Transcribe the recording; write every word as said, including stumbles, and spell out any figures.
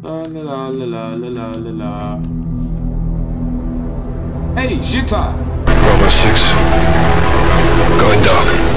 La la la la la la la la. Hey, Shitass! Bravo six. Going dark.